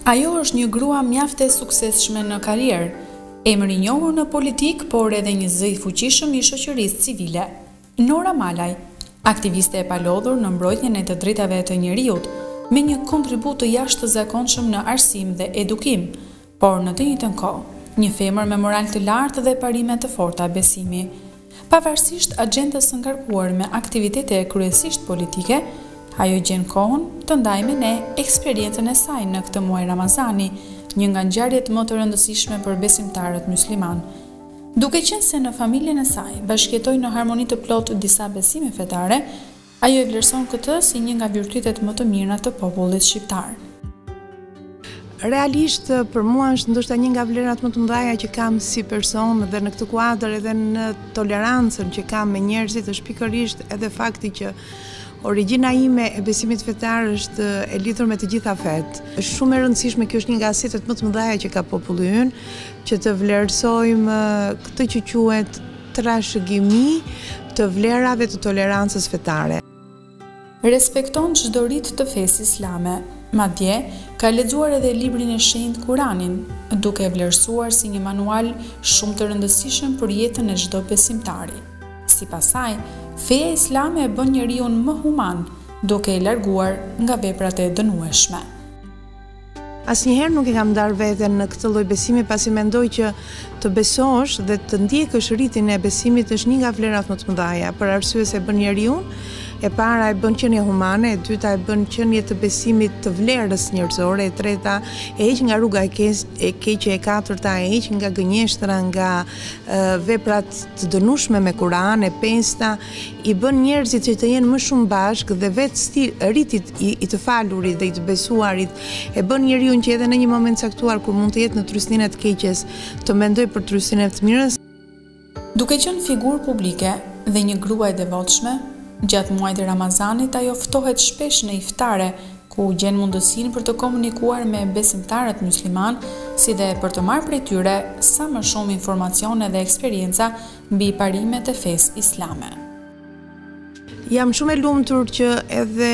Ajo është një grua mjaft e suksesshme në karrierë, emër i njohur në politik, por edhe një zë i fuqishëm i shoqërisë civile. Nora Malaj, aktiviste e palodhur në mbrojtjen e të drejtave të njerëzit, me një kontribut të jashtëzakonshëm në arsim dhe edukim, por në të njëjtën kohë, një femër me moral të lartë dhe parime të forta besimi. Pavarësisht agjendës së ngarkuar me aktivitete kryesisht politike, ajo gjen kohën të ndajë me ne eksperiencën e saj në këtë muaj Ramazani, një nga ngjarjet më të rëndësishme për besimtarët musliman. Duke qenë se në familjen e saj bashkëjetoi në harmoni të plotë disa besime fetare, ajo e vlerëson këtë si një nga virtytet më të mira të popullit shqiptar. Realisht, për mua është ndoshta një nga vlerat më të mëdha që kam si person dhe në këtë kuadër edhe në tolerancën që kam me njerëzit është pikërisht edhe fakti që origjina ime e besimit fetar është e lidhur me të gjitha fetë. Është shumë e rëndësishme, kjo është një nga asetet më të mëdha që ka populli ynë, që të vlerësojmë këtë që quhet trashëgimi të vlerave të tolerancës fetare. Respekton çdo rit të fesë islame, madje ka lexuar edhe librin e shenjtë Kuranin, duke e vlerësuar si një manual shumë të rëndësishëm për jetën e çdo besimtari. Sipas saj, feja islame e bën njeriu më human, duke e larguar nga veprat e dënueshme. Asnjëherë nuk e kam ndarë veten në këtë lloj besimi, pasi mendoj që të besosh dhe të ndjekësh rritin e besimit është një nga vlerat më të mëdha, për arsye se bën njeriu. E para e bën qenie humane, e dyta e bën qenie të besimit të vlerës njerëzore, e treta e heq nga rruga e keqe, e katërta e heq nga gënjeshtra, nga veprat të dënueshme me Kur'an, e pesta i bën njerëzit që të jenë më shumë bashkë dhe vetë rritit i të falurit dhe i të besuarit e bën njeriu që edhe në një moment caktuar kur mund të jetë në trysninë e të keqes të mendoj për trysninë e të mirës. Duke qenë figurë publike dhe një grua e devotshme, gjatë muajit të Ramazanit ajo ftohet shpesh në iftare, ku gjen mundësinë për të komunikuar me besimtarët musliman, si dhe për të marrë prej tyre sa më shumë informacione dhe eksperienca mbi parimet e fesë islame. Jam shumë e lumtur që edhe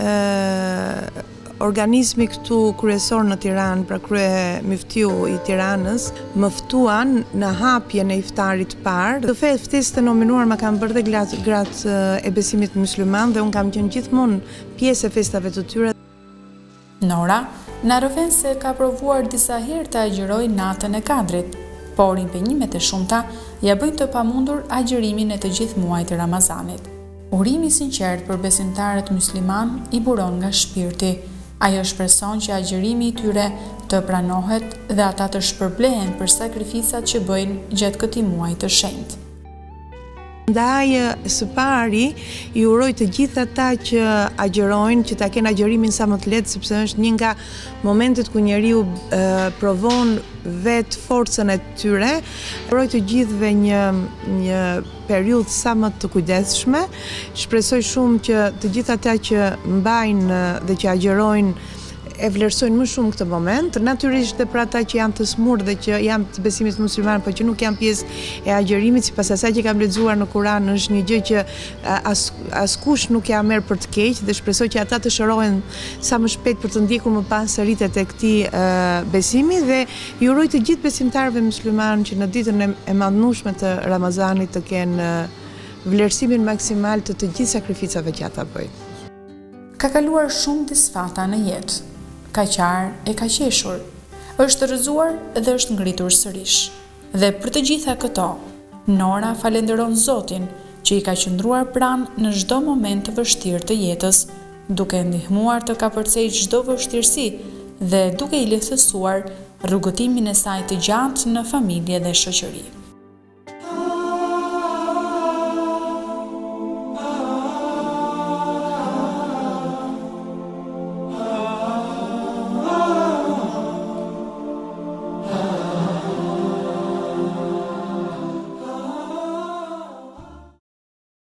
organizmi këtu kryesor në Tiranë, pra krye miftiu i Tiranës, më ftuan në hapjen e iftarit parë. Të ftesë të nominuar ma kanë bërë dhe gratë e besimit musliman dhe unë kam qenë gjithmonë pjesë e festave të tyre. Nora na rrëfen se ka provuar disa herë të agjërojë natën e Kadrit, por impenjimet e shumta ja bëjnë të pamundur agjërimin e të gjithë muajit të Ramazanit. Urimi i sinqert për besimtarët musliman i buron nga shpirti. Ajo shpreson që agjërimi i tyre të pranohet dhe ata të shpërblehen për sakrificat që bëjnë gjatë këtij muaji të shenjtë. Ndaj së pari i uroj të gjithë ata që agjërojnë, që ta kenë agjërimin sa më të lehtë, sepse është një nga momentet ku njeriu provon vetë forcën e tyre. Uroj të gjithëve një periudhë sa më të kujdesshme. Shpresoj shumë që të gjithë ata që mbajnë dhe që agjërojnë e vlerësojnë më shumë këtë moment, natyrisht dhe për ata që janë të smur dhe që janë të besimit musliman, por që nuk janë pjesë e agjërimit, sipas asaj që kam lexuar në Kur'an, është një gjë që askush nuk ja merr për të keq dhe shpresoj që ata të shërohen sa më shpejt për të ndjekur më pas rritet e këtij besimi dhe ju uroj të gjithë besimtarëve musliman që në ditën e madhnueshme të Ramazanit të kenë vlerësimin maksimal të gjithë sakrificave që ata bëjnë. Ka kaluar shumë disfata në jetë. Ka qarë e ka qeshur, është rrëzuar dhe është ngritur sërish. Dhe për të gjitha këto, Nora falenderon Zotin që i ka qëndruar pranë në çdo moment të vështirë të jetës, duke ndihmuar të kapërcejë çdo vështirësi dhe duke i lehtësuar rrugëtimin e saj të gjatë në familje dhe shoqëri.